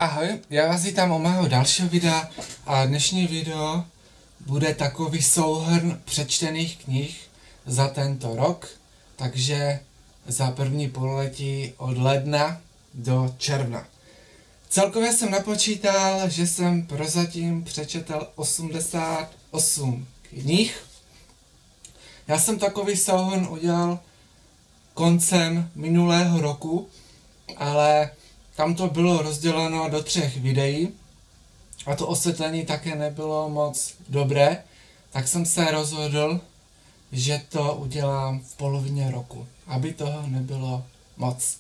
Ahoj, já vás vítám u mého dalšího videa a dnešní video bude takový souhrn přečtených knih za tento rok, takže za první pololetí od ledna do června. Celkově jsem napočítal, že jsem prozatím přečetl 88 knih. Já jsem takový souhrn udělal koncem minulého roku, ale tam to bylo rozděleno do 3 videí a to osvětlení také nebylo moc dobré, tak jsem se rozhodl, že to udělám v polovině roku, aby toho nebylo moc.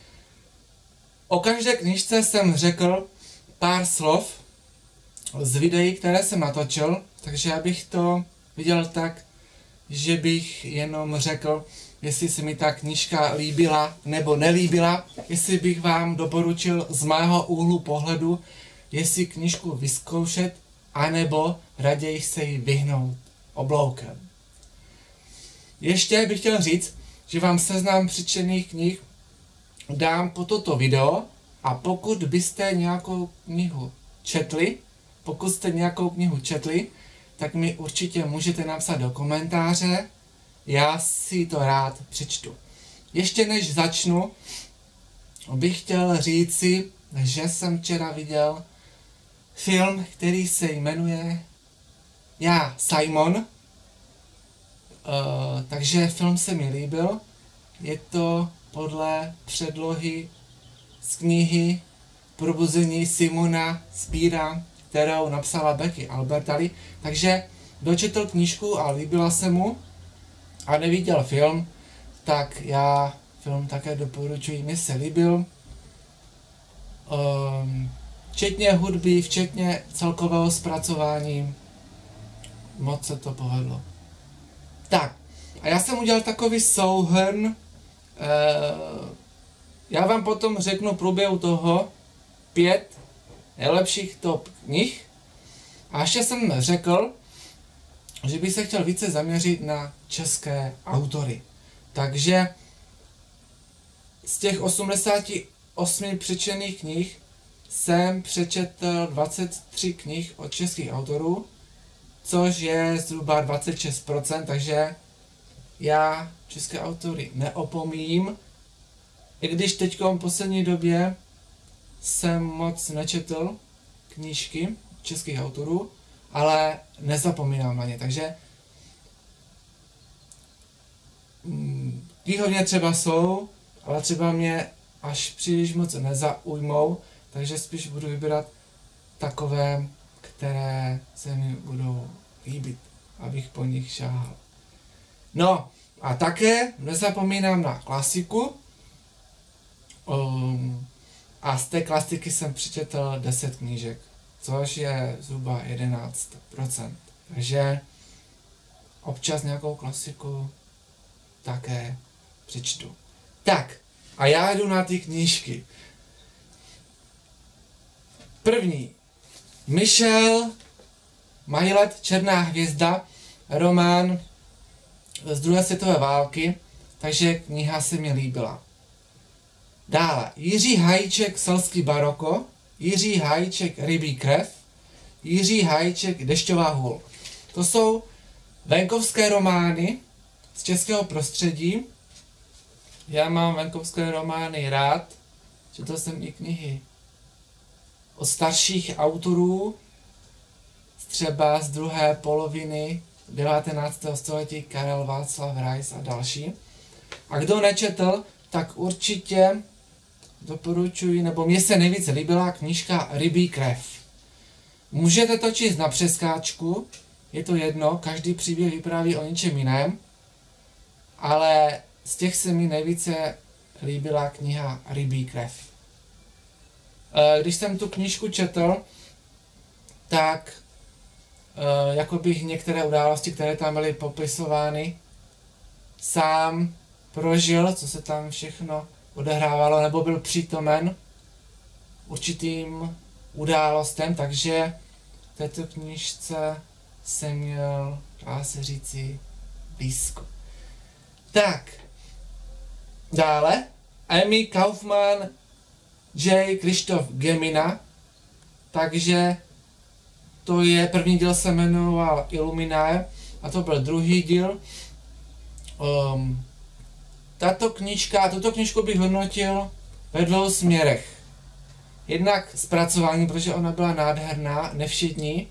O každé knížce jsem řekl pár slov z videí, které jsem natočil, takže já bych to viděl tak, že bych jenom řekl, jestli se mi ta knížka líbila nebo nelíbila, jestli bych vám doporučil z mého úhlu pohledu, jestli knížku vyzkoušet, anebo raději se jí vyhnout obloukem. Ještě bych chtěl říct, že vám seznam přečtených knih dám po toto video a pokud byste nějakou knihu četli, tak mi určitě můžete napsat do komentáře, já si to rád přečtu. Ještě než začnu, bych chtěl říci, že jsem včera viděl film, který se jmenuje Já, Simon. Takže film se mi líbil. Je to podle předlohy z knihy Probuzení Simona Spíra, kterou napsala Becky Albertalli. Takže dočetl knížku a líbila se mu a neviděl film, tak já film také doporučuji, mně se líbil. Včetně hudby, včetně celkového zpracování, moc se to povedlo. Tak, a já jsem udělal takový souhrn, já vám potom řeknu průběhu toho 5 nejlepších top knih. A ještě jsem řekl, že bych se chtěl více zaměřit na české autory. Takže z těch 88 přečtených knih jsem přečetl 23 knih od českých autorů, což je zhruba 26%, takže já české autory neopomíjím. I když teď v poslední době jsem moc nečetl knížky českých autorů, ale nezapomínám na ně, takže knihovně třeba jsou, ale třeba mě až příliš moc nezaujmou, takže spíš budu vybírat takové, které se mi budou líbit, abych po nich šáhal. No a také nezapomínám na klasiku, a z té klasiky jsem přečetl 10 knížek, což je zhruba 11%. Takže občas nějakou klasiku také přečtu. Tak, a já jdu na ty knížky. První. Michel Maillet, Černá hvězda, román z druhé světové války, takže kniha se mi líbila. Dále Jiří Hajíček, Selský baroko, Jiří Hajíček, Rybí krev, Jiří Hajíček, Dešťová hůl. To jsou venkovské romány z českého prostředí. Já mám venkovské romány rád, četl jsem i knihy od starších autorů, třeba z druhé poloviny 19. století, Karel Václav Rais a další. A kdo nečetl, tak určitě doporučuji, nebo mně se nejvíce líbila knížka Rybí krev. Můžete to číst na přeskáčku, je to jedno, každý příběh vypráví o něčem jiném, ale z těch se mi nejvíce líbila kniha Rybí krev. Když jsem tu knížku četl, tak jako bych některé události, které tam byly popisovány, sám prožil, co se tam všechno odehrávalo, nebo byl přítomen určitým událostem, takže v této knížce jsem měl, dá se říci, blízko. Tak, dále Amy Kaufman, J. Krištof Gemina, takže to je, první díl se jmenoval Illuminae a to byl druhý díl. Tuto knížku bych hodnotil ve dvou směrech. Jednak zpracování, protože ona byla nádherná, nevšední.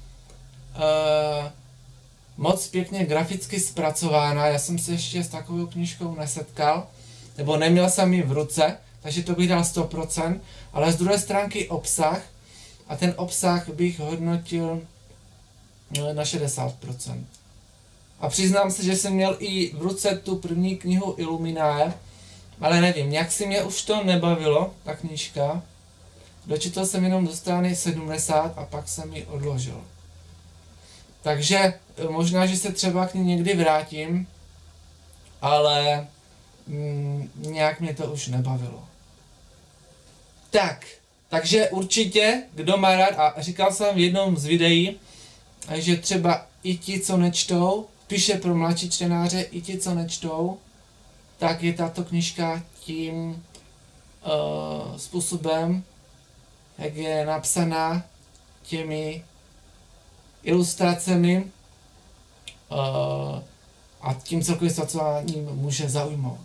Moc pěkně graficky zpracována, já jsem se ještě s takovou knížkou nesetkal, nebo neměl jsem ji v ruce, takže to bych dal 100%, ale z druhé stránky obsah, a ten obsah bych hodnotil na 60%. A přiznám se, že jsem měl i v ruce tu první knihu Illuminae, ale nevím, jak si mě už to nebavilo, ta knížka. Dočetl jsem jenom do strany 70 a pak jsem ji odložil. Takže možná, že se třeba k ní někdy vrátím, ale nějak mě to už nebavilo. Takže určitě, kdo má rád, a říkal jsem v jednom z videí, že třeba i ti, co nečtou, píše pro mladší čtenáře, i ti, co nečtou, tak je tato knížka tím způsobem, jak je napsaná, těmi ilustracemi a tím celkovým zpracováním může zaujmout.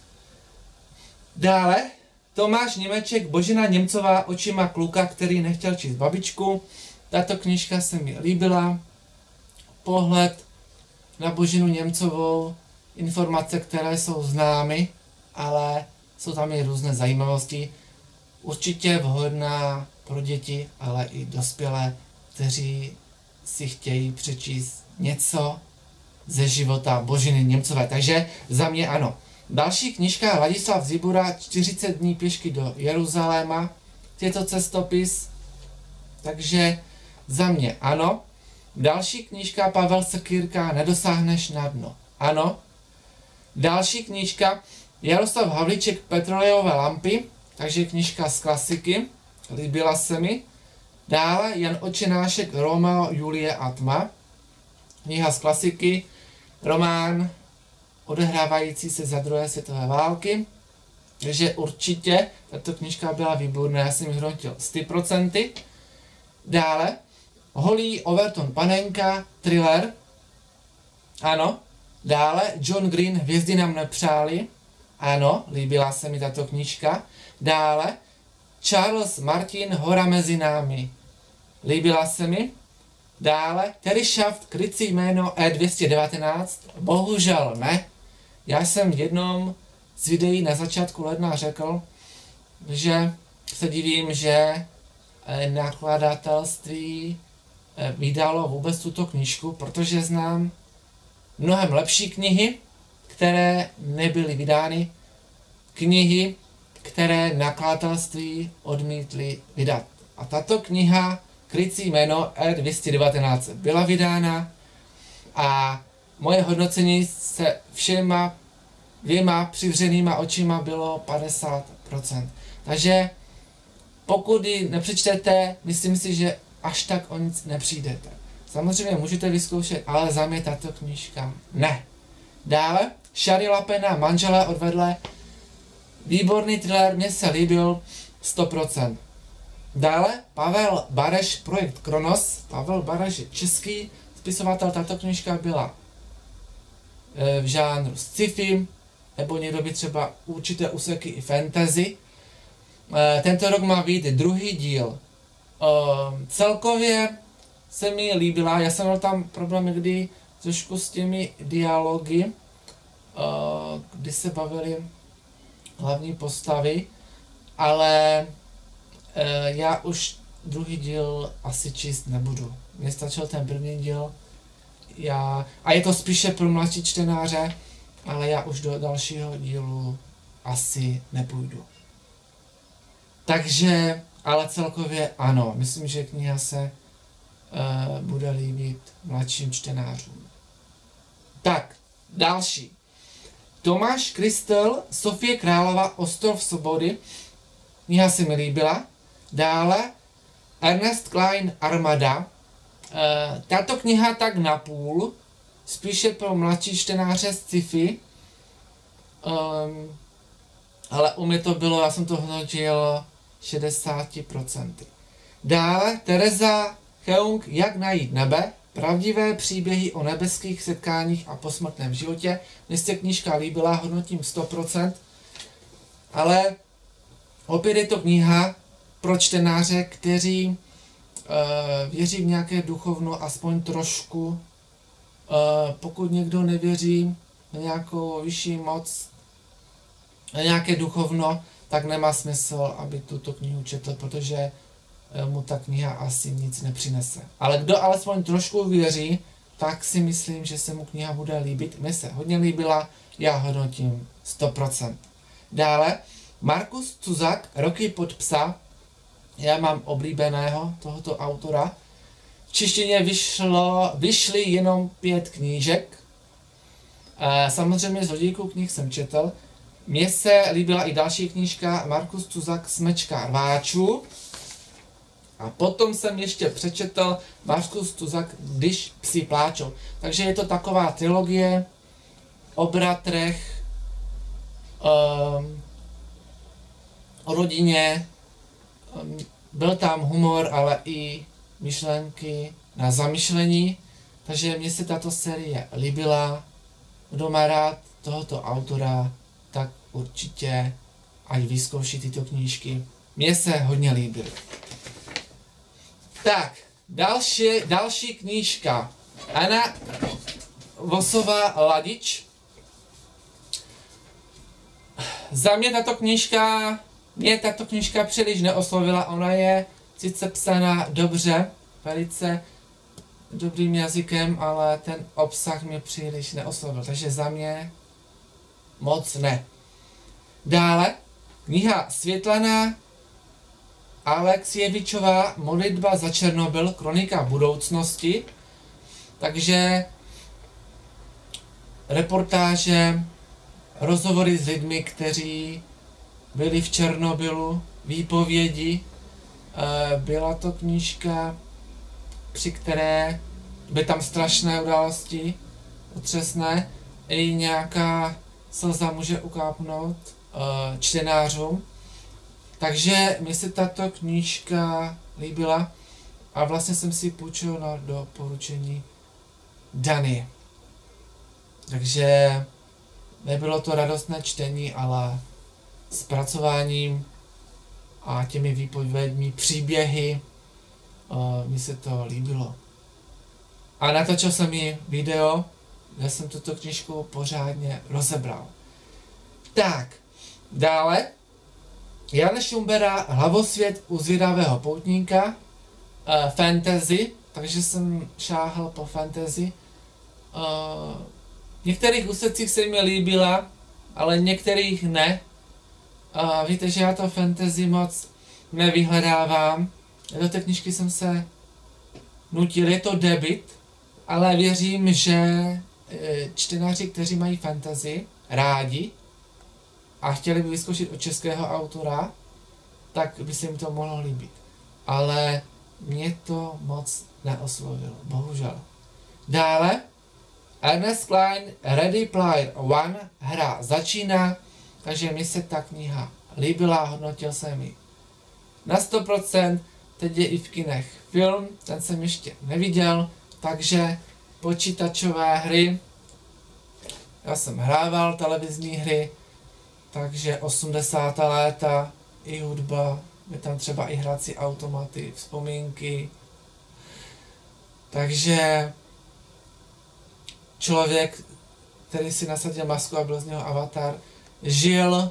Dále Tomáš Němeček, Božena Němcová očima kluka, který nechtěl číst babičku. Tato knížka se mi líbila. Pohled na Boženu Němcovou, informace, které jsou známy, ale jsou tam i různé zajímavosti. Určitě vhodná pro děti, ale i dospělé, kteří si chtějí přečíst něco ze života Boženy Němcové. Takže za mě ano. Další knížka Ladislav Zibura, 40 dní pěšky do Jeruzaléma. Je to cestopis, takže za mě ano. Další knížka Pavel Sekýrka, Nedosáhneš na dno. Ano. Další knížka Jaroslav Havlíček, Petrolejové lampy, takže knížka z klasiky, líbila se mi. Dále Jan Očenášek, Romeo, Julie a tma, kniha z klasiky, román odehrávající se za druhé světové války, takže určitě tato knížka byla výborná, já jsem ji hodnotil 100%. Dále Holly Overton Panenka, thriller, ano. Dále John Green, Hvězdy nám nepřáli, ano, líbila se mi tato knížka. Dále Charles Martin, Hora mezi námi, líbila se mi. Dále Terry Shaft, Krycí jméno E219, bohužel ne. Já jsem v jednom z videí na začátku ledna řekl, že se divím, že nakladatelství vydalo vůbec tuto knížku, protože znám mnohem lepší knihy, které nebyly vydány, knihy, které nakladatelství odmítly vydat. A tato kniha Krycí jméno E219 byla vydána a moje hodnocení se všema dvěma přivřenýma očima bylo 50%. Takže pokud ji nepřečtete, myslím si, že až tak o nic nepřijdete. Samozřejmě můžete vyzkoušet, ale za mě tato knížka ne. Dále Shari Lapena, Manželé odvedle, výborný thriller, mně se líbil 100%. Dále Pavel Bareš, Projekt Kronos. Pavel Bareš je český spisovatel, tato knížka byla v žánru sci-fi, nebo někdo by třeba určité úseky i fantasy. Tento rok má vyjít druhý díl. Celkově se mi líbila, já jsem měl tam problém někdy trošku s těmi dialogy, kdy se bavili hlavní postavy, ale já už druhý díl asi číst nebudu. Mně stačil ten první díl. A je to spíše pro mladší čtenáře, ale já už do dalšího dílu asi nepůjdu. Takže, ale celkově ano, myslím, že kniha se bude líbit mladším čtenářům. Tak, další. Tomáš Kristel, Sofie Králová, Ostrov svobody. Kniha se mi líbila. Dále Ernest Klein, Armada. Tato kniha tak napůl, spíše pro mladší čtenáře sci-fi, ale u mě to bylo, já jsem to hodnotil 60%. Dále Teresa Cheung, Jak najít nebe, pravdivé příběhy o nebeských setkáních a posmrtném životě. Mně se knížka líbila, hodnotím 100%, ale opět je to kniha pro čtenáře, kteří věří v nějaké duchovno, aspoň trošku. Pokud někdo nevěří na nějakou vyšší moc, na nějaké duchovno, tak nemá smysl, aby tuto knihu četl, protože mu ta kniha asi nic nepřinese. Ale kdo alespoň trošku věří, tak si myslím, že se mu kniha bude líbit. Mně se hodně líbila, já hodnotím 100%. Dále Markus Cusack, Roky pod psa. Já mám oblíbeného tohoto autora. V češtině vyšly jenom 5 knížek. Samozřejmě Zlodějku knih jsem četl. Mně se líbila i další knížka Markus Cusack, Smečka rváčů. A potom jsem ještě přečetl Markus Cusack, Když psi pláčou. Takže je to taková trilogie o bratrech, o rodině. Byl tam humor, ale i myšlenky na zamyšlení. Takže mně se tato série líbila. Kdo má rád tohoto autora, tak určitě ať vyzkouší tyto knížky. Mně se hodně líbily. Tak, další knížka. Anna Vosová-Ladič. Za mě tato knížka příliš neoslovila. Ona je sice psaná dobře, velice dobrým jazykem, ale ten obsah mě příliš neoslovil. Takže za mě moc ne. Dále kniha Světlana Aleksievičová, Modlitba za Černobyl, kronika budoucnosti. Takže reportáže, rozhovory s lidmi, kteří byli v Černobylu, výpovědi. Byla to knížka, při které byly tam strašné události, otřesné, i nějaká slza může ukápnout čtenářům. Takže mi se tato knížka líbila a vlastně jsem si půjčil na doporučení Dany. Takže nebylo to radostné čtení, ale zpracováním a těmi výpověďmi, příběhy mi se to líbilo. A natočil jsem i video, kde jsem tuto knížku pořádně rozebral. Tak, dále Jan Šumbera, Hlavosvět u zvědavého poutníka, fantasy, takže jsem šáhl po fantasy. V některých úsecích se mi líbila, ale některých ne. Víte, že já to fantasy moc nevyhledávám. Do té knížky jsem se nutil, je to debut, ale věřím, že čtenáři, kteří mají fantasy rádi a chtěli by vyzkoušet od českého autora, tak by se jim to mohlo líbit. Ale mě to moc neoslovilo, bohužel. Dále Ernest Cline, Ready Player One, hra začíná, takže mi se ta kniha líbila, hodnotil jsem ji na 100%, teď je i v kinech film, ten jsem ještě neviděl, takže počítačové hry, já jsem hrával televizní hry, takže 80. léta, i hudba, je tam třeba i hrací automaty, vzpomínky, takže člověk, který si nasadil masku a byl z něho avatar, žil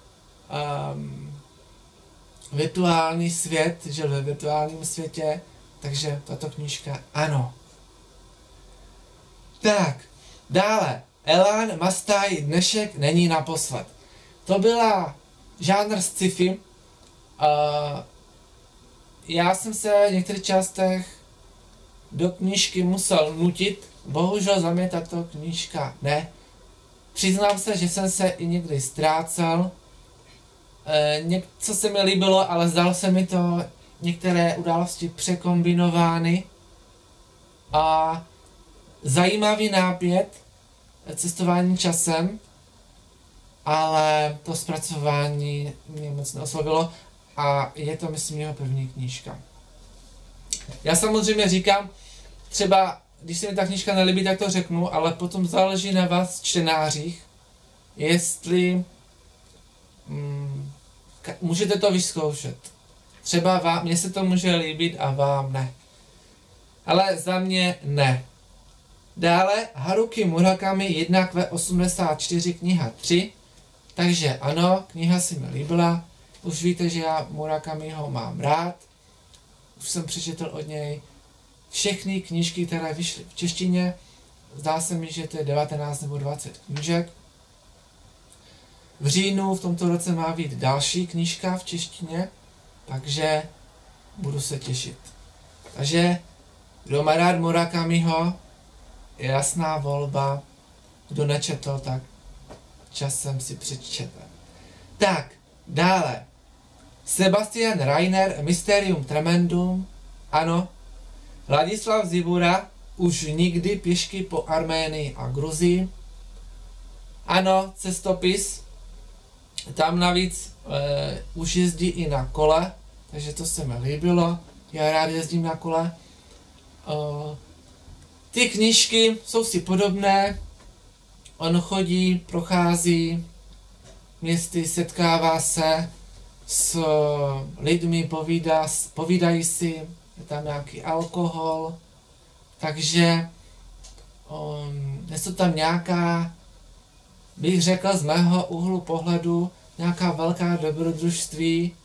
virtuální svět, žil ve virtuálním světě, takže tato knížka ano. Tak, dále, Elán Mastaj, Dnešek není naposled. To byla žánr sci-fi. Já jsem se v některých částech do knížky musel nutit, bohužel za mě tato knížka ne. Přiznám se, že jsem se i někdy ztrácel. Něco se mi líbilo, ale zdalo se mi to některé události překombinovány. A zajímavý nápět, cestování časem, ale to zpracování mě moc neoslovilo a je to, myslím, jeho první knížka. Já samozřejmě říkám, třeba, když se mi ta knížka nelíbí, tak to řeknu, ale potom záleží na vás, čtenářích, jestli můžete to vyzkoušet. Třeba mně se to může líbit a vám ne. Ale za mě ne. Dále Haruki Murakami 1Q84 kniha 3. Takže ano, kniha se mi líbila. Už víte, že já Murakamiho mám rád. Už jsem přečetl od něj všechny knížky, které vyšly v češtině. Zdá se mi, že to je 19 nebo 20 knížek. V říjnu v tomto roce má být další knížka v češtině, takže budu se těšit. Takže kdo má rád Murakamiho, je jasná volba. Kdo nečetl, tak časem si přečtěte. Tak, dále. Sebastian Reiner, Mysterium Tremendum. Ano, Ladislav Zibura, už nikdy pěšky po Arménii a Gruzii. Ano, cestopis. Tam navíc už jezdí i na kole, takže to se mi líbilo. Já rád jezdím na kole. Ty knížky jsou si podobné. On chodí, prochází městy, setkává se s lidmi, povídají si, je tam nějaký alkohol, takže je tam nějaká, bych řekl z mého úhlu pohledu, nějaká velká dobrodružství,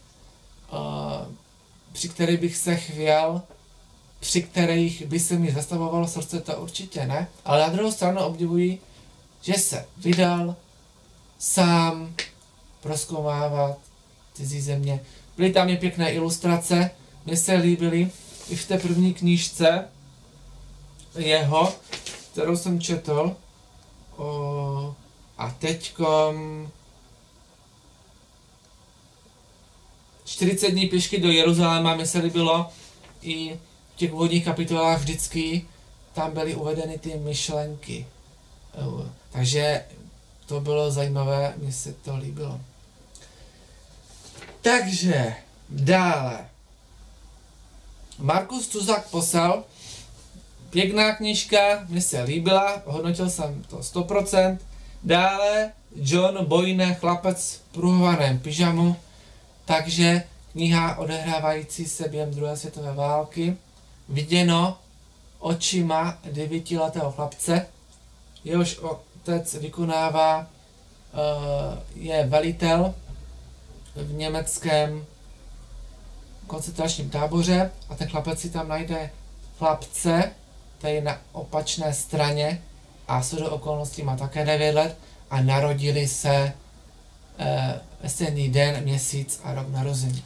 při kterých bych se chvěl, při kterých by se mi zastavovalo srdce, to určitě ne, ale na druhou stranu obdivuji, že se vydal sám prozkoumávat cizí země. Byly tam i pěkné ilustrace, mně se líbily i v té první knížce jeho, kterou jsem četl. A teďkom 40 dní pěšky do Jeruzaléma mi se líbilo, i v těch úvodních kapitolách vždycky tam byly uvedeny ty myšlenky. Takže to bylo zajímavé, mně se to líbilo. Takže dále. Markus Tuzak Posel, pěkná knížka, mně se líbila, hodnotil jsem to 100%. Dále John Boyne, Chlapec v pruhovaném pyžamu, takže kniha odehrávající se během druhé světové války, viděno očima 9letého chlapce, jehož otec vykonává, je velitel v německém koncentračním táboře a ten chlapec si tam najde chlapce, který na opačné straně a shodou okolností má také 9 let a narodili se ve stejný den, měsíc a rok narození.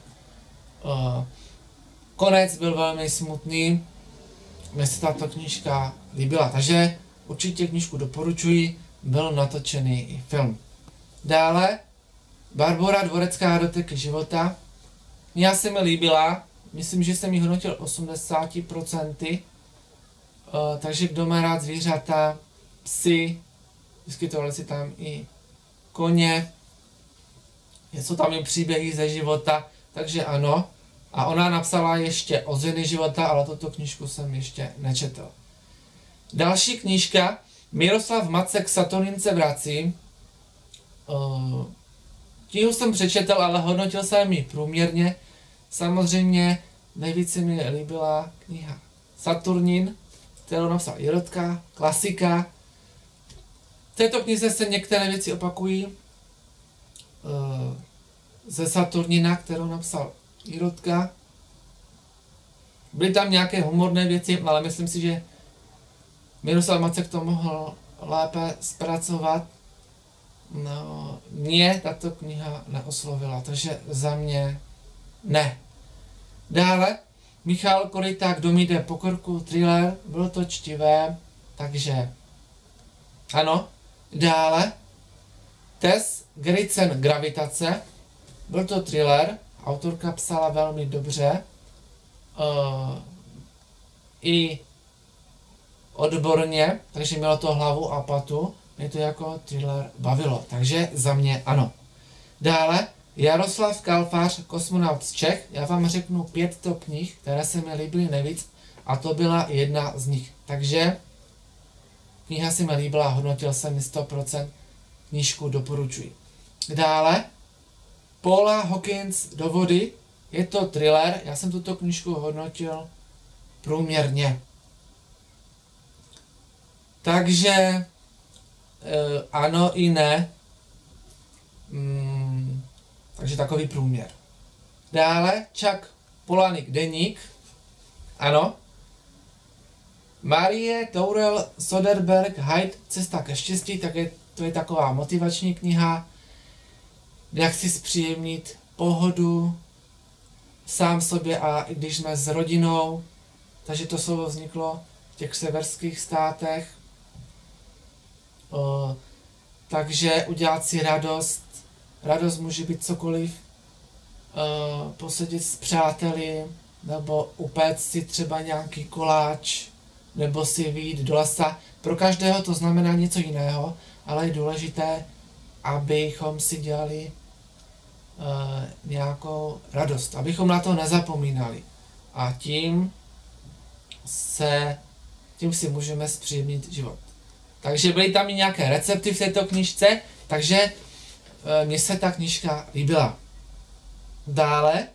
Konec byl velmi smutný, mně se tato knížka líbila, takže určitě knížku doporučuji, byl natočený i film. Dále Barbora Dvorecká Doteky života. Mně se mi líbila, myslím, že jsem ji hodnotil 80%, takže kdo má rád zvířata, psy, vyskytovali si tam i koně, jsou tam i příběhy ze života, takže ano. A ona napsala ještě Ozvěny života, ale tuto knížku jsem ještě nečetl. Další knížka, Miroslav Macek Saturnince vrací. Knihu jsem přečetl, ale hodnotil jsem ji průměrně. Samozřejmě nejvíce mi líbila kniha Saturnin, kterou napsal Jirotka, klasika. V této knize se některé věci opakují ze Saturnina, kterou napsal Jirotka. Byly tam nějaké humorné věci, ale myslím si, že Miroslav Macek to mohl lépe zpracovat. No, mě tato kniha neoslovila, takže za mě ne. Dále Michal Koryták, Kdo mi jde po krku, thriller, bylo to čtivé, takže ano. Dále Tess Gerritsen, Gravitace, byl to thriller, autorka psala velmi dobře, i odborně, takže mělo to hlavu a patu, mě to jako thriller bavilo, takže za mě ano. Dále Jaroslav Kalfář, Kosmonaut z Čech. Já vám řeknu 5 top knih, které se mi líbily nejvíc a to byla jedna z nich. Takže kniha se mi líbila, hodnotil jsem ji 100%, knížku doporučuji. Dále Paula Hawkins Do vody, je to thriller, já jsem tuto knížku hodnotil průměrně. Takže ano i ne, takže takový průměr. Dále Chuck Palahniuk Deník, ano. Marie Tourell Soderbergh Hyde Cesta ke štěstí, to je taková motivační kniha, jak si zpříjemnit pohodu sám sobě a i když jsme s rodinou, takže to slovo vzniklo v těch severských státech. Takže udělat si radost. Radost může být cokoliv. Posedět s přáteli, nebo upéct si třeba nějaký koláč, nebo si vyjít do lesa. Pro každého to znamená něco jiného, ale je důležité, abychom si dělali nějakou radost, abychom na to nezapomínali. A tím si můžeme zpříjemnit život. Takže byly tam i nějaké recepty v této knižce, takže mně se ta knižka líbila. Dále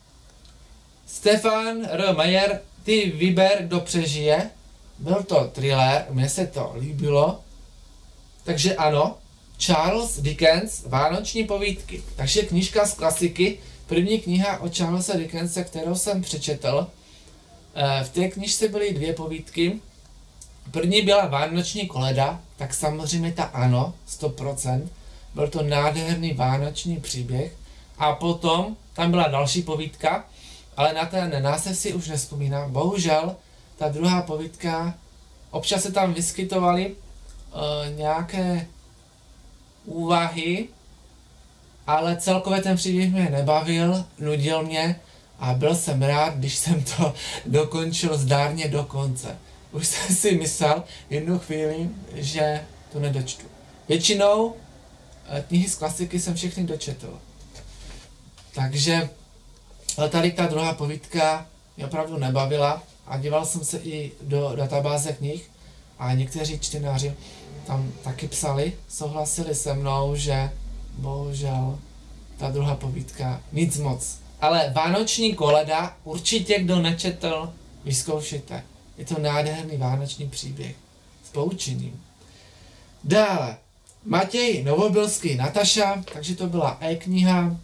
Stefan R. Meyer, Ty vyber, kdo přežije. Byl to thriller, mně se to líbilo. Takže ano, Charles Dickens, Vánoční povídky. Takže knížka z klasiky, první kniha od Charlesa Dickense, kterou jsem přečetl. V té knižce byly 2 povídky. První byla Vánoční koleda, tak samozřejmě ta ano, 100%. Byl to nádherný vánoční příběh. A potom tam byla další povídka, ale na ten název si už nevzpomínám. Bohužel, ta druhá povídka, občas se tam vyskytovaly nějaké úvahy, ale celkově ten příběh mě nebavil, nudil mě a byl jsem rád, když jsem to dokončil zdárně do konce. Už jsem si myslel jednu chvíli, že to nedočtu. Většinou knihy z klasiky jsem všechny dočetl. Takže tady ta druhá povídka mě opravdu nebavila a díval jsem se i do databáze knih a někteří čtenáři tam taky psali, souhlasili se mnou, že bohužel ta druhá povídka nic moc. Ale Vánoční koleda určitě, kdo nečetl, vyzkoušejte. Je to nádherný vánoční příběh s poučením. Dále Matěj Novobilský Nataša, takže to byla e-kniha.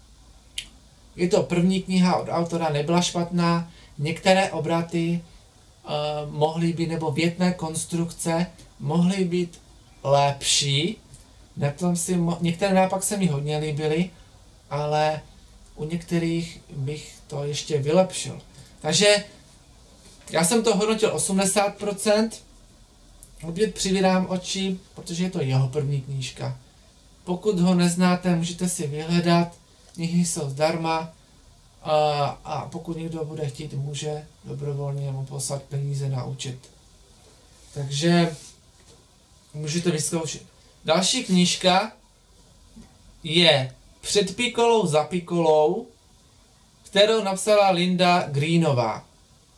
Je to první kniha od autora, nebyla špatná. Některé obraty mohly být, nebo větné konstrukce mohly být lepší. Některé nápak se mi hodně líbily, ale u některých bych to ještě vylepšil. Takže já jsem to hodnotil 80%. Opět přivírám oči, protože je to jeho první knížka. Pokud ho neznáte, můžete si vyhledat. Knihy jsou zdarma a pokud někdo bude chtít, může dobrovolně mu poslat peníze na účet. Takže můžete vyzkoušet. Další knížka je Před pikolou za pikolou, kterou napsala Linda Greenová.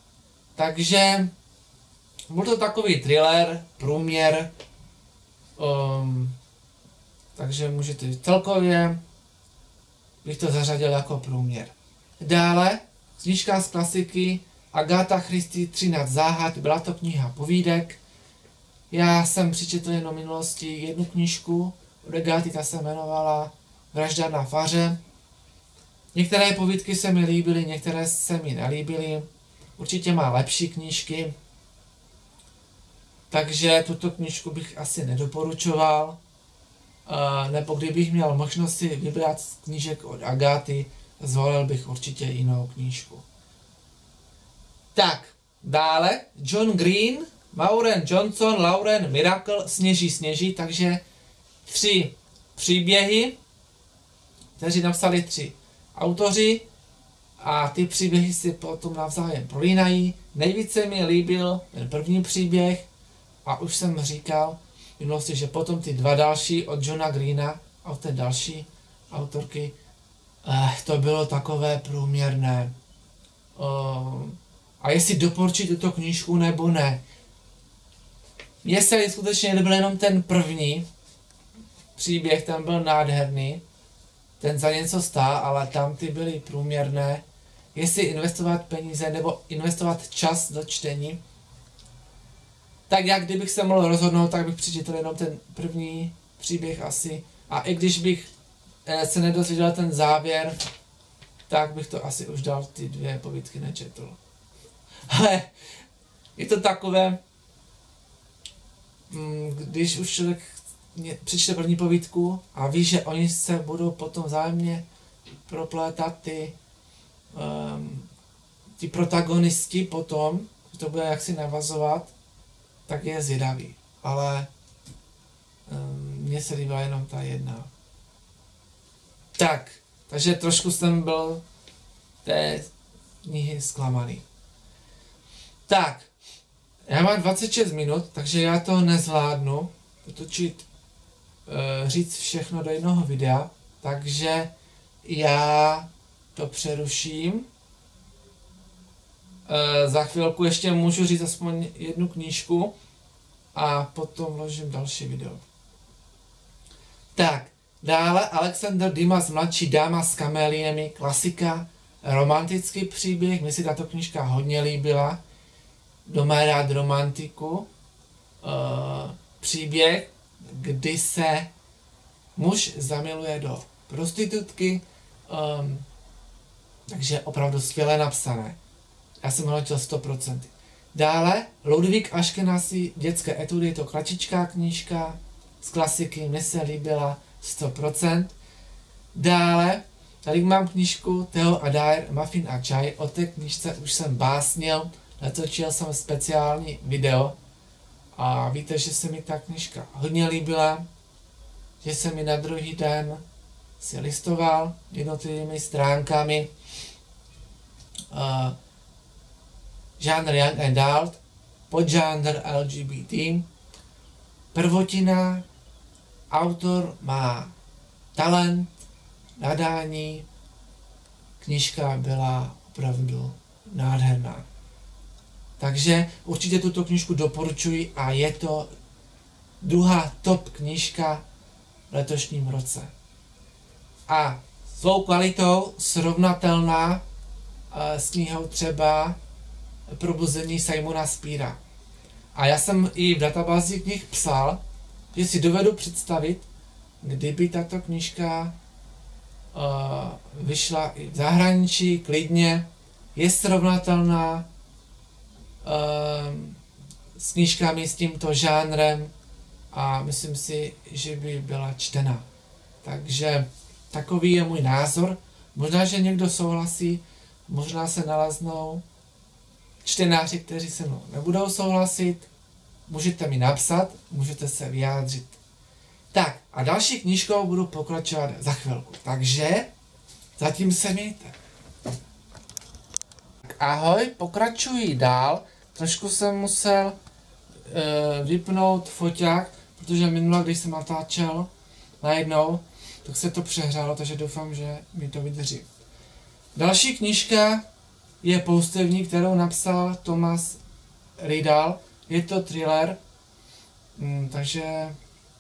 Takže byl to takový thriller, průměr, takže můžete celkově bych to zařadil jako průměr. Dále knížka z klasiky Agatha Christie 13 záhad, byla to kniha povídek. Já jsem přečetl jenom v minulosti jednu knížku od Agaty, ta se jmenovala Vražda na faře. Některé povídky se mi líbily, některé se mi nelíbily. Určitě má lepší knížky. Takže tuto knížku bych asi nedoporučoval. Nebo kdybych měl možnost si vybrat z knížek od Agaty, zvolil bych určitě jinou knížku. Tak, dále John Green, Maureen Johnson, Lauren Miracle, Sněží, takže 3 příběhy, kteří napsali 3 autoři a ty příběhy si potom navzájem prolínají. Nejvíce mi líbil ten první příběh a už jsem říkal v minulosti, že potom ty 2 další od Johna Greena a od té další autorky To bylo takové průměrné. A jestli doporučit tuto knížku nebo ne. Mně se skutečně líbil jenom ten první příběh, ten byl nádherný. Ten za něco stál, ale tam ty byly průměrné. Jestli investovat peníze nebo investovat čas do čtení, tak jak kdybych se mohl rozhodnout, tak bych přečetl jenom ten první příběh asi. A i když bych se nedozvěděl ten závěr, tak bych to asi už dal ty 2 povídky nečetl. Ale je to takové, když už člověk přečte první povídku a ví, že oni se budou potom vzájemně proplétat ty protagonisti potom, že to bude jaksi navazovat, tak je zvědavý. Ale mně se líbila jenom ta jedna. Tak, takže trošku jsem byl té knihy zklamaný. Tak, já mám 26 minut, takže já to nezvládnu otočit, říct všechno do jednoho videa, takže já to přeruším. Za chvilku ještě můžu říct aspoň jednu knížku a potom vložím další video. Tak, dále Alexander Dumas mladší, Dáma s kameliemi, klasika, romantický příběh, mně si tato knížka hodně líbila. Kdo má rád romantiku, příběh, kdy se muž zamiluje do prostitutky, takže opravdu skvěle napsané. Já jsem hodnotil 100%. Dále Ludvík Aškenazy, dětské etudy, je to kračičká knížka z klasiky, mně se líbila 100%. Dále, tady mám knížku Theo a Dyer, Muffin a čaj, o té knížce už jsem básnil, natočil jsem speciální video a víte, že se mi ta knížka hodně líbila, že jsem mi na druhý den si listoval jednotlivými stránkami. Žánr Young Adult, podžánr LGBT, prvotina, autor má talent, nadání, knížka byla opravdu nádherná. Takže určitě tuto knížku doporučuji a je to druhá top knížka v letošním roce. A svou kvalitou srovnatelná s knihou třeba Probuzení Simona Spíra. A já jsem i v databázi knih psal, že si dovedu představit, kdyby tato knížka vyšla i v zahraničí, klidně, je srovnatelná s knížkami s tímto žánrem a myslím si, že by byla čtena. Takže takový je můj názor. Možná, že někdo souhlasí, možná se naleznou čtenáři, kteří se mnou nebudou souhlasit. Můžete mi napsat, můžete se vyjádřit. Tak a další knížkou budu pokračovat za chvilku. Takže zatím se mějte. Ahoj, pokračuji dál. Trošku jsem musel vypnout foťák, protože minule, když jsem natáčel najednou, tak se to přehrálo, takže doufám, že mi to vydrží. Další knížka je Poustevník, kterou napsal Thomas Riddle. Je to thriller, takže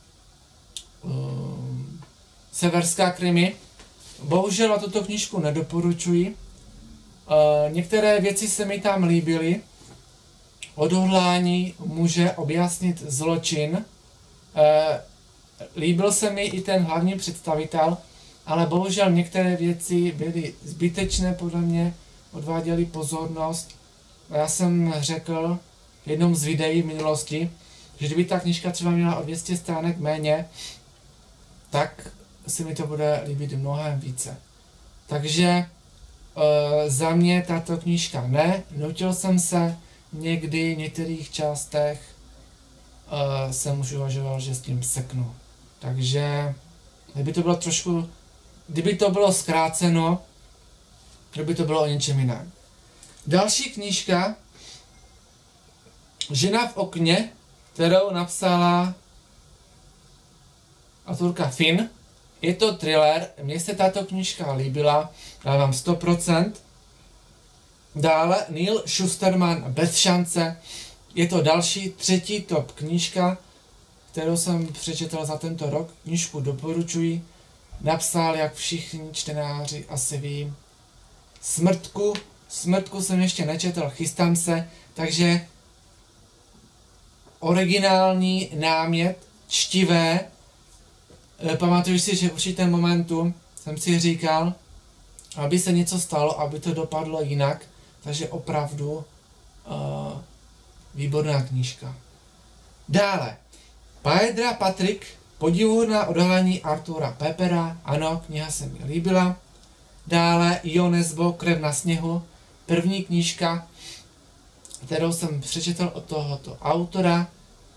severská krimi. Bohužel na tuto knížku nedoporučuji. Některé věci se mi tam líbily. Odhodlání muže objasnit zločin. Líbil se mi i ten hlavní představitel, ale bohužel některé věci byly zbytečné podle mě, odváděly pozornost. Já jsem řekl v jednom z videí v minulosti, že kdyby ta knížka třeba měla o 200 stránek méně, tak se mi to bude líbit mnohem více. Takže za mě tato knížka ne, nutil jsem se, někdy v některých částech jsem už uvažoval, že s tím seknu. Takže kdyby to bylo zkráceno, kdyby to bylo o něčem jiném. Další knížka, Žena v okně, kterou napsala autorka Finn, Je to thriller, mně se tato knížka líbila, dávám 100%. Dále Neil Shusterman Bez šance, je to další třetí top knížka, kterou jsem přečetl za tento rok. Knížku doporučuji, napsal, jak všichni čtenáři asi ví, Smrtku jsem ještě nečetl, chystám se, takže originální námět, čtivé. Pamatuju si, že v určitém momentu jsem si říkal, aby se něco stalo, aby to dopadlo jinak, takže opravdu výborná knížka. Dále, Paedra Patrick, Podivuhodná odhalení Artura Pepera, ano, kniha se mi líbila. Dále Jo Nesbo, Krev na sněhu, první knížka, kterou jsem přečetl od tohoto autora,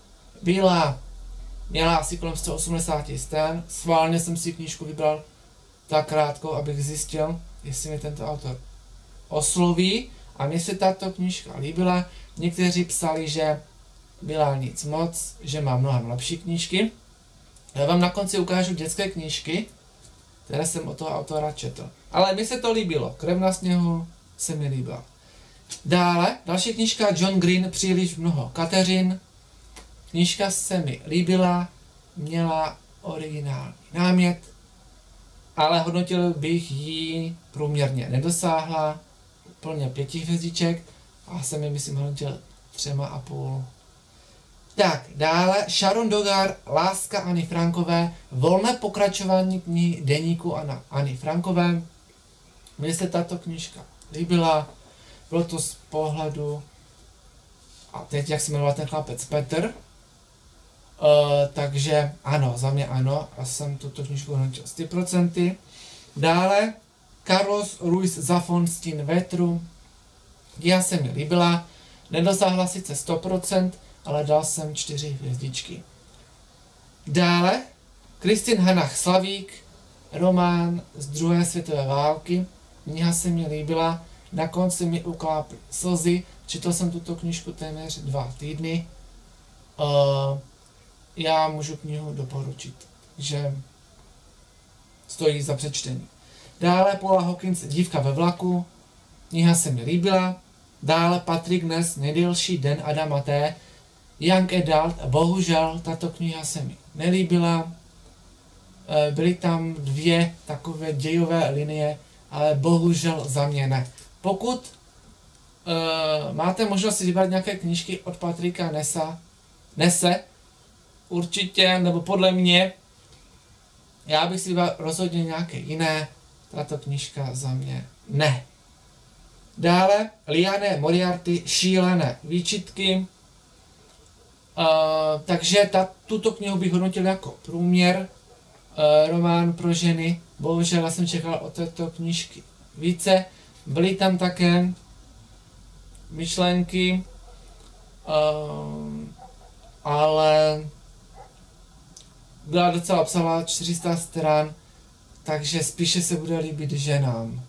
měla asi kolem 180 stran, schválně jsem si knížku vybral tak krátkou, abych zjistil, jestli mi tento autor osloví, a mně se tato knížka líbila. Někteří psali, že byla nic moc, že má mnohem lepší knížky. Já vám na konci ukážu dětské knížky, které jsem od toho autora četl. Ale mi se to líbilo, Krev na sněhu se mi líbila. Dále, další knížka John Green, Příliš mnoho Kateřin. Knížka se mi líbila, měla originální námět, ale hodnotil bych ji průměrně, nedosáhla úplně 5 hvězdiček a jsem ji, myslím, hodnotil 3,5. Tak, dále Sharon Dogar, Láska Anny Frankové, volné pokračování knihy Deníku Anny Frankové. Mně se tato knížka líbila, bylo to z pohledu, a teď jak se jmenoval ten chlapec, Petr, takže ano, za mě ano, a jsem tuto knížku hodnotil 100%. Dále Carlos Ruiz Zafón, Stín větru, kniha se mi líbila, nedosáhla sice 100%, ale dal jsem 4 hvězdičky. Dále Kristin Hannah Slavík, román z druhé světové války, kniha se mi líbila, na konci mi ukláply slzy, četl jsem tuto knížku téměř 2 týdny, já můžu knihu doporučit, že stojí za přečtení. Dále Paula Hawkins, Dívka ve vlaku, kniha se mi líbila. Dále Patrick Ness, Nejdelší den Adama T. Young Adult, bohužel tato kniha se mi nelíbila. Byly tam 2 takové dějové linie, ale bohužel za mě ne. Pokud máte možnost si vybrat nějaké knížky od Patricka Nesse, určitě, nebo podle mě, já bych si vybral rozhodně nějaké jiné, tato knížka za mě ne. Dále Liane Moriarty, Šílené výčitky, takže tuto knihu bych hodnotil jako průměr, román pro ženy, bohužel já jsem čekal od této knížky více, byly tam také myšlenky, ale byla docela obsahová 400 stran, takže spíše se bude líbit ženám.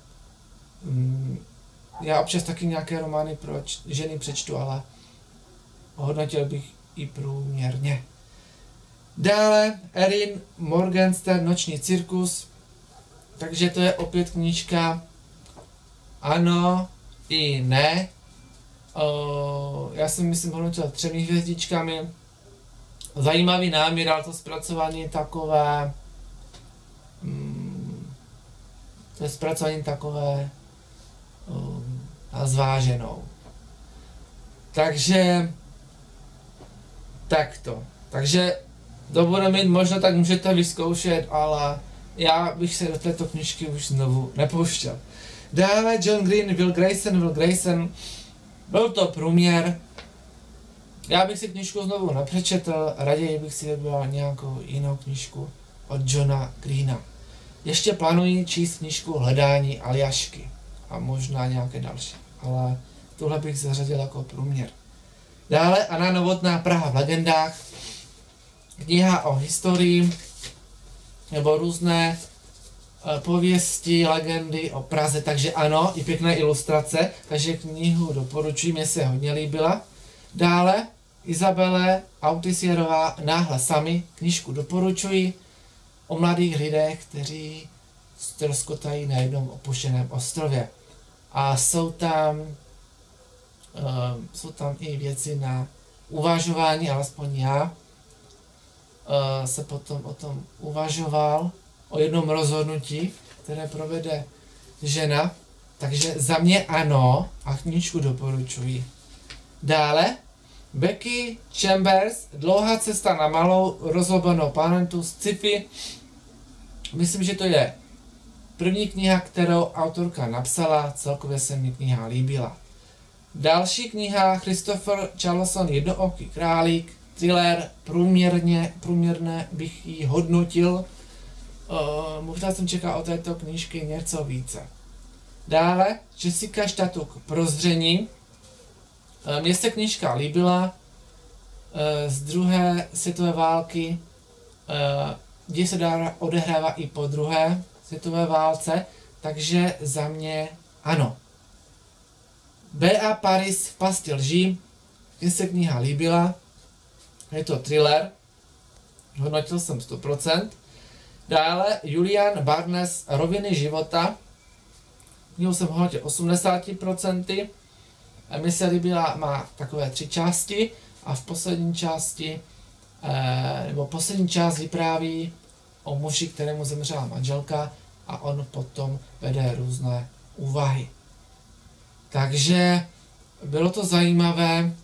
Já občas taky nějaké romány pro ženy přečtu, ale hodnotil bych i průměrně. Dále Erin Morgenstern, Noční cirkus, takže to je opět knížka ano i ne. Já jsem, myslím, hodnotil 3 hvězdičkami. Zajímavý náměr, ale to zpracování takové, to je zpracování takové a zváženou. Takže takto. Takže to bude mít možno, tak můžete vyzkoušet, ale já bych se do této knížky už znovu nepouštěl. Dále John Green, Will Grayson, byl to průměr. Já bych si knížku znovu nepřečetl, raději bych si vybral nějakou jinou knížku od Johna Greena. Ještě plánuji číst knížku Hledání Aljašky a možná nějaké další, ale tuhle bych zařadil jako průměr. Dále Anna Novotná, Praha v legendách, kniha o historii nebo různé pověsti, legendy o Praze, takže ano, i pěkné ilustrace, takže knihu doporučuji, mě se hodně líbila. Dále Izabele Autisierová, Náhle sami, knížku doporučuji, o mladých lidech, kteří ztroskotají na jednom opuštěném ostrově. A jsou tam i věci na uvažování, alespoň já se potom o tom uvažoval, o jednom rozhodnutí, které provede žena. Takže za mě ano a knížku doporučuji. Dále Becky Chambers, Dlouhá cesta na malou rozlobenou planetu z sci-fi. Myslím, že to je první kniha, kterou autorka napsala, celkově se mi kniha líbila. Další kniha Christopher Charleston, Jednooký králík, thriller, průměrné bych ji hodnotil. Možná jsem čekal od této knížky něco více. Dále Jessica Štatuk, Prozření. Mně se knížka líbila z druhé světové války, kde se odehrává i po druhé světové válce, takže za mě ano. B.A. Paris v pasti lží, mně se kniha líbila, je to thriller, hodnotil jsem 100%. Dále Julian Barnes, Roviny života, knihu jsem hodnotil 80%. Mně se líbila, má takové 3 části a v poslední části, poslední část vypráví o muži, kterému zemřela manželka a on potom vede různé úvahy. Takže bylo to zajímavé,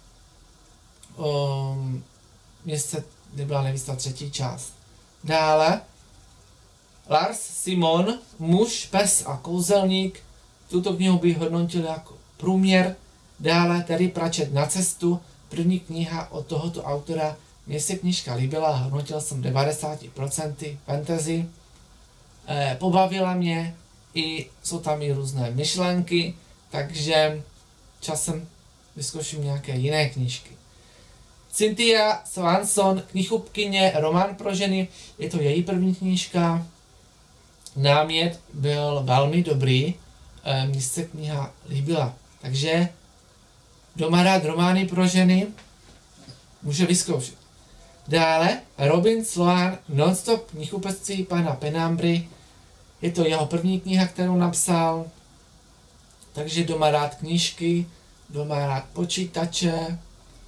mně se líbila nejvíc ta 3. část. Dále Lars Simon, Muž, pes a kouzelník, tuto knihu bych hodnotil jako průměr. Dále Terry Pratchett Na cestu, první kniha od tohoto autora, mně se knížka líbila, hodnotil jsem 90% fantasy. Pobavila mě, jsou tam i různé myšlenky, takže časem vyzkouším nějaké jiné knížky. Cynthia Swanson, knihkupkyně, román pro ženy, je to její první knížka. Námět byl velmi dobrý, mně se kniha líbila, takže kdo má rád romány pro ženy, může vyzkoušet. Dále Robin Sloan, Nonstop knihkupectví pana Penambry, je to jeho první kniha, kterou napsal, takže kdo má rád knížky, kdo má rád počítače,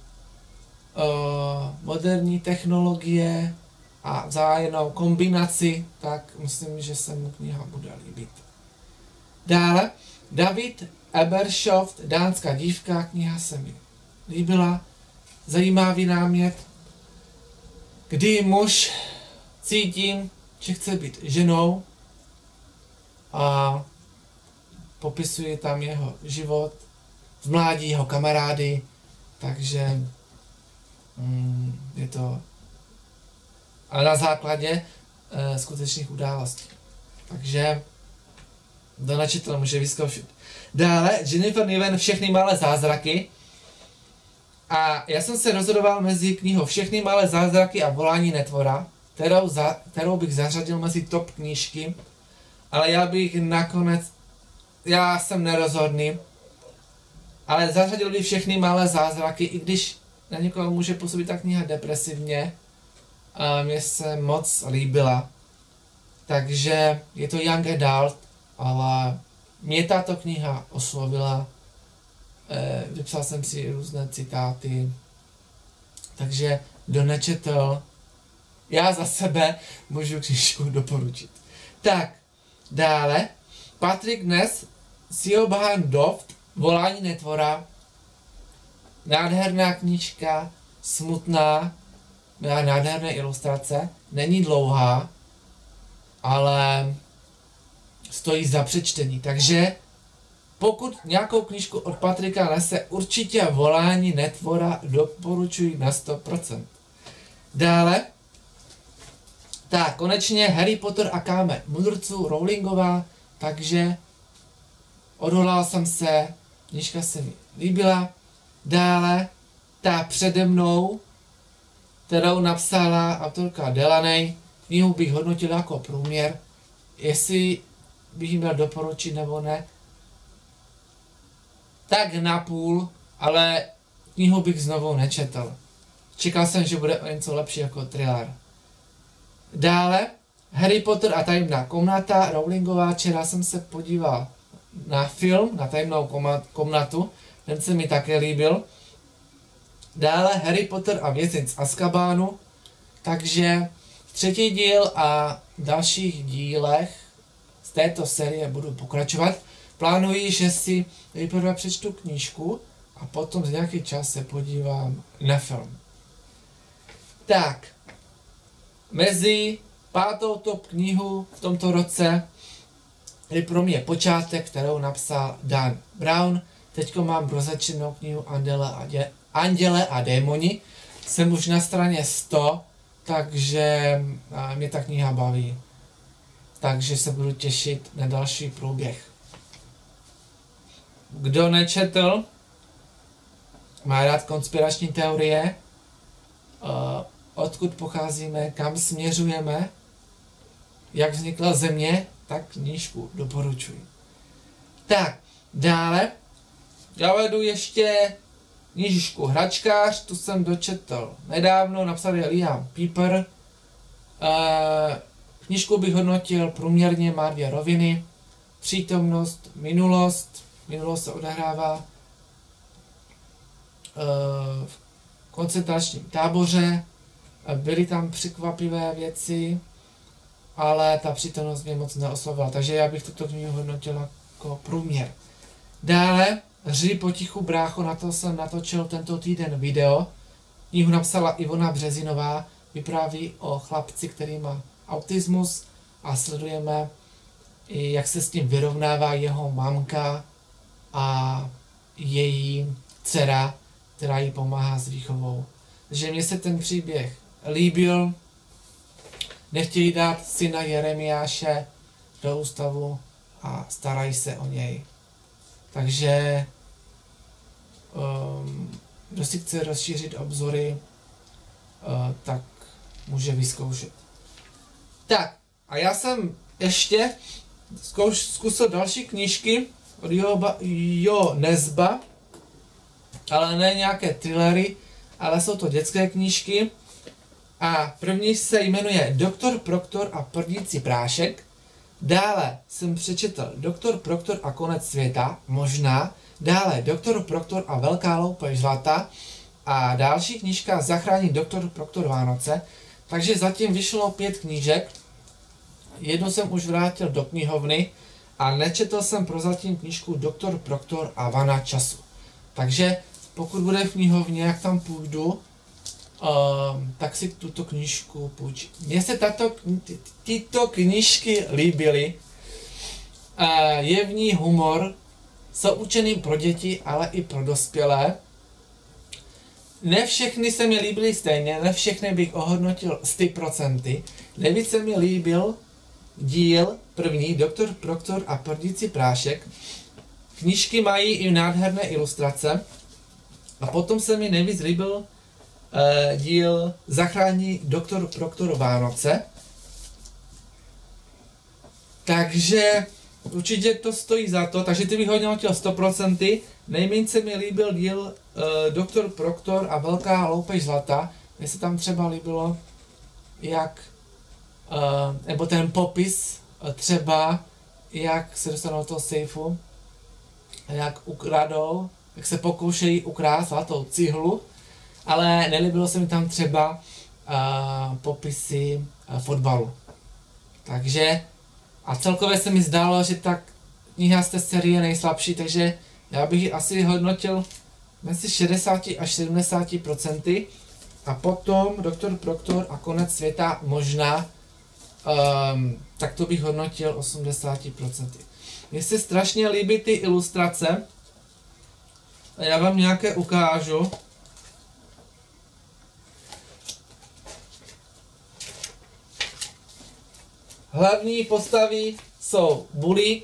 moderní technologie a vzájemnou kombinaci, tak myslím, že se mu kniha bude líbit. Dále David Ebershoft, Dánská dívka, kniha se mi líbila, zajímavý námět, kdy muž cítí, že chce být ženou a popisuje tam jeho život v mládí, jeho kamarády, takže je to ale na základě skutečných událostí. Takže do načitele může vyzkoušet. Dále Jennifer Niven, Všechny malé zázraky. A já jsem se rozhodoval mezi knihou Všechny malé zázraky a Volání netvora, kterou bych zařadil mezi top knížky, ale já jsem nerozhodný, ale zařadil bych Všechny malé zázraky, i když na někoho může působit ta kniha depresivně, a mně se moc líbila. Takže je to young adult, ale mě tato kniha oslovila, vypsal jsem si různé citáty, takže kdo nečetl, já za sebe můžu knížku doporučit. Tak, dále Patrick Ness, Siobhan Doft, Volání netvora, nádherná knížka, smutná, má nádherné ilustrace, není dlouhá, ale stojí za přečtení, takže pokud nějakou knížku od Patricka Nesse, určitě Volání netvora doporučuji na 100%. Dále, tak konečně Harry Potter a kámen mudrců, Rowlingová, takže odhodlal jsem se, knížka se mi líbila. Dále, ta přede mnou, kterou napsala autorka Delaney, knihu bych hodnotil jako průměr, jestli bych ji měl doporučit nebo ne, tak napůl, ale knihu bych znovu nečetl. Čekal jsem, že bude o něco lepší jako thriller. Dále Harry Potter a tajemná komnata, Rowlingová, včera jsem se podíval na film, na tajemnou komnatu, ten se mi také líbil. Dále Harry Potter a vězeň z Azkabánu, takže třetí díl a v dalších dílech z této série budu pokračovat. Plánuji, že si nejprve přečtu knížku a potom z nějaký čas se podívám na film. Tak, mezi pátou top knihu v tomto roce je pro mě Počátek, kterou napsal Dan Brown. Teďko mám rozečtenou knihu Anděle a démoni. Jsem už na straně 100, takže mě ta kniha baví. Takže se budu těšit na další průběh. Kdo nečetl, má rád konspirační teorie, odkud pocházíme, kam směřujeme, jak vznikla Země, tak knížku doporučuji. Tak, dále já vedu ještě knížku Hračkář, tu jsem dočetl nedávno, napsal je Liam Piper. Knížku bych hodnotil průměrně, má 2 roviny. Přítomnost, minulost. Minulost se odehrává v koncentračním táboře. Byly tam překvapivé věci, ale ta přítomnost mě moc neoslovila, takže já bych tuto knihu hodnotil jako průměr. Dále Hři potichu, brácho, na to jsem natočil tento týden video. Knihu napsala Ivona Březinová, vypráví o chlapci, který má autismus a sledujeme, jak se s tím vyrovnává jeho mamka a její dcera, která jí pomáhá s výchovou. Takže mně se ten příběh líbil. Nechtějí dát syna Jeremiáše do ústavu a starají se o něj. Takže kdo si chce rozšířit obzory, tak může vyzkoušet. Tak, a já jsem ještě zkusil další knížky od Jo Nesba, ale ne nějaké thrillery, ale jsou to dětské knížky. A první se jmenuje Doktor Proktor a prdící prášek. Dále jsem přečetl Doktor Proktor a konec světa, možná. Dále Doktor Proktor a velká loupež zlata. A další knížka Zachránit Doktor Proktor Vánoce. Takže zatím vyšlo 5 knížek. Jednu jsem už vrátil do knihovny a nečetl jsem prozatím knížku Doktor Proktor a vana času. Takže pokud bude v knihovně, jak tam půjdu, tak si tuto knížku půjčím. Mně se tyto knížky líbily. Je v ní humor, jsou určený pro děti, ale i pro dospělé. Ne všechny se mi líbily stejně, ne všechny bych ohodnotil 100%. Nejvíce mi líbil díl první Doktor Proktor a prdící prášek. Knížky mají i nádherné ilustrace. A potom se mi nejvíc líbil díl Zachrání Doktor Proktor Vánoce. Takže určitě to stojí za to, takže ty bych hodnotil 100%. Nejméně se mi líbil díl Doktor Proktor a velká loupež zlata. Mně se tam třeba líbilo, jak nebo ten popis třeba, jak se dostanou do toho sejfu, jak ukradou, jak se pokoušejí ukrást zlatou cihlu, ale nelíbilo se mi tam třeba popisy fotbalu. Takže a celkově se mi zdálo, že ta kniha z té série je nejslabší, takže já bych ji asi hodnotil mezi 60 až 70%. A potom Doktor Proktor a konec světa možná, tak to bych hodnotil 80%. Mně se strašně líbí ty ilustrace. Já vám nějaké ukážu. Hlavní postavy jsou Bulík,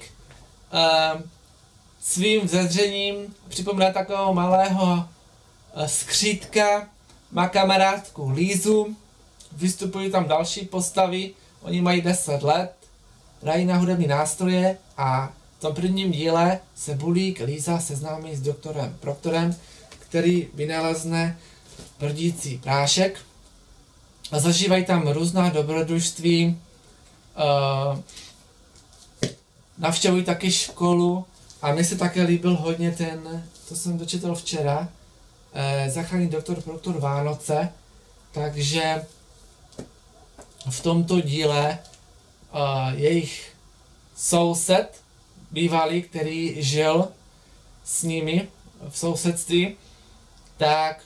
svým vzezřením připomíná takového malého skřítka, má kamarádku Lízu, vystupují tam další postavy, oni mají 10 let, hrají na hudební nástroje a v tom prvním díle se Bulík Líza seznámí s doktorem Proktorem, který vynalezne prdící prášek a zažívají tam různá dobrodružství, navštěvují taky školu a mně se také líbil hodně to jsem dočetl včera, Záchranný doktor Vánoce, takže v tomto díle jejich soused bývalý, který žil s nimi v sousedství, tak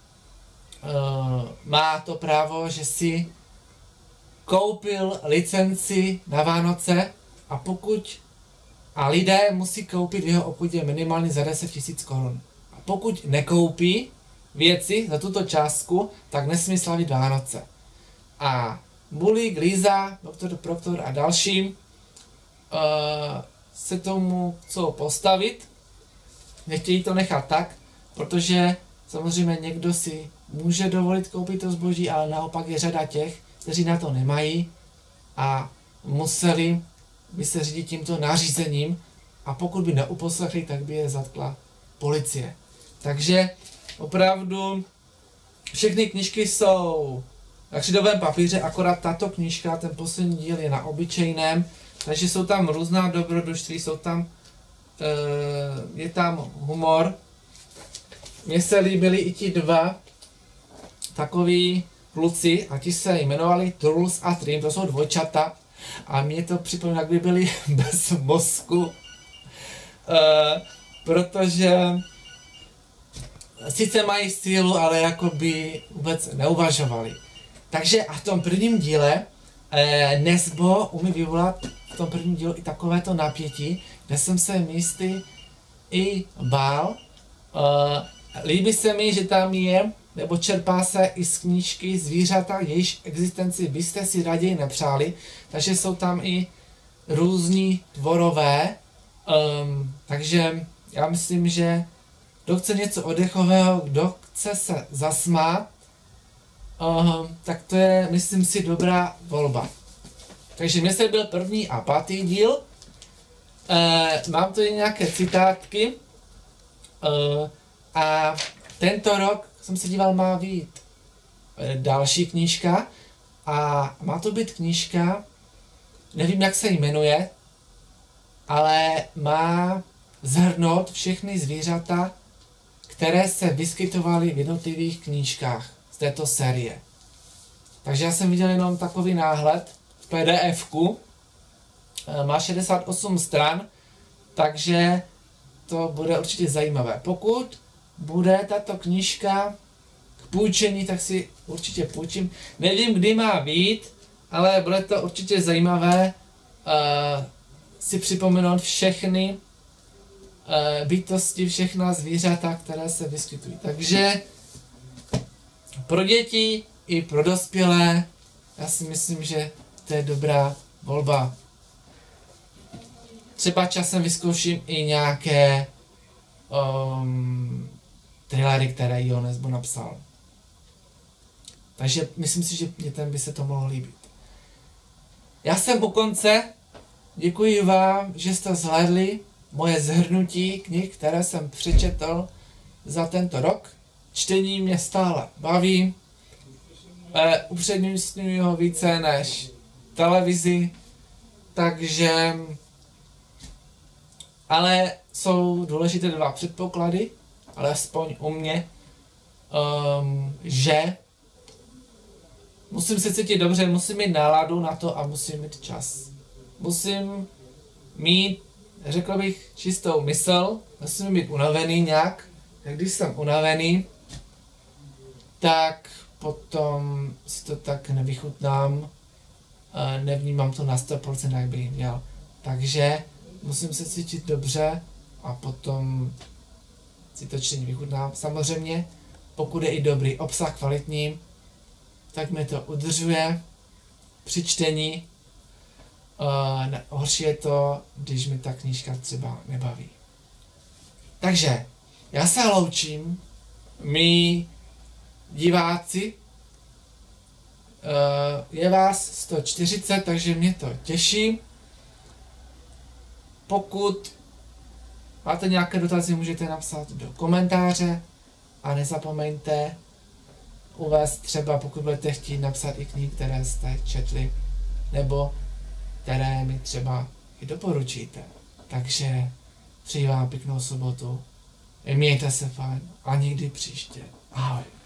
má to právo, že si koupil licenci na Vánoce a lidé musí koupit v jeho obchodě minimálně za 10 000 korun. A pokud nekoupí věci za tuto částku, tak nesmí slavit Vánoce. A Bulík, Líza, doktor Proktor a další se tomu chcou postavit, nechtějí to nechat tak, protože samozřejmě někdo si může dovolit koupit to zboží, ale naopak je řada těch, kteří na to nemají a museli by se řídit tímto nařízením a pokud by neuposlechli, tak by je zatkla policie. Takže opravdu všechny knížky jsou na křidovém papíře, akorát tato knížka, ten poslední díl je na obyčejném, takže jsou tam různá dobrodružství, je tam humor. Mně se líbili i ti dva takoví kluci a ti se jmenovali Truls a Trim, to jsou dvojčata a mě to připomíná, jak by byli bez mozku, protože sice mají sílu, ale jako by vůbec neuvažovali. Takže a v tom prvním díle Nesbo umí vyvolat v tom prvním dílu i takovéto napětí, kde jsem se místy i bál. Líbí se mi, že tam je, nebo čerpá se i z knížky zvířata, jejíž existenci byste si raději nepřáli, takže jsou tam i různí tvorové, takže já myslím, že kdo chce něco oddechového, kdo chce se zasmát, tak to je, myslím si, dobrá volba. Takže mně se byl první a pátý díl, mám tu i nějaké citátky a tento rok jsem se díval, má být další knížka a má to být knížka, nevím, jak se jmenuje, ale má shrnout všechny zvířata, které se vyskytovaly v jednotlivých knížkách z této série. Takže já jsem viděl jenom takový náhled v PDF-ku, má 68 stran, takže to bude určitě zajímavé. Pokud bude tato knížka k půjčení, tak si určitě půjčím. Nevím, kdy má být, ale bude to určitě zajímavé si připomenout všechny bytosti, všechna zvířata, které se vyskytují. Takže pro děti i pro dospělé, já si myslím, že to je dobrá volba. Třeba časem vyzkouším i nějaké thrillery, které Jo Nesbo napsal. Takže myslím si, že dětem by se to mohlo líbit. Já jsem u konce. Děkuji vám, že jste zhlédli moje shrnutí knih, které jsem přečetl za tento rok. Čtení mě stále baví. Upřednostňuji ho více než televizi, takže ale jsou důležité dva předpoklady, alespoň u mě, že musím se cítit dobře, musím mít náladu na to a musím mít čas. Musím mít, řekl bych, čistou mysl, musím být unavený nějak, a když jsem unavený, tak potom si to tak nevychutnám, nevnímám to na 100%, jak bych měl. Takže musím se cítit dobře a potom si to čtení vychutnám. Samozřejmě, pokud je i dobrý obsah, kvalitní, tak mě to udržuje při čtení. Horší je to, když mi ta knížka třeba nebaví. Takže já se loučím, mí diváci, je vás 140, takže mě to těší. Pokud máte nějaké dotazy, můžete napsat do komentáře a nezapomeňte uvést třeba, pokud budete chtít napsat i knihy, které jste četli, nebo které mi třeba i doporučíte. Takže přeji vám pěknou sobotu, mějte se fajn a někdy příště. Ahoj.